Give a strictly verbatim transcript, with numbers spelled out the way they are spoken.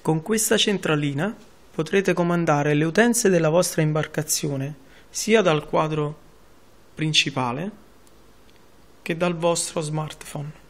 Con questa centralina potrete comandare le utenze della vostra imbarcazione sia dal quadro principale che dal vostro smartphone.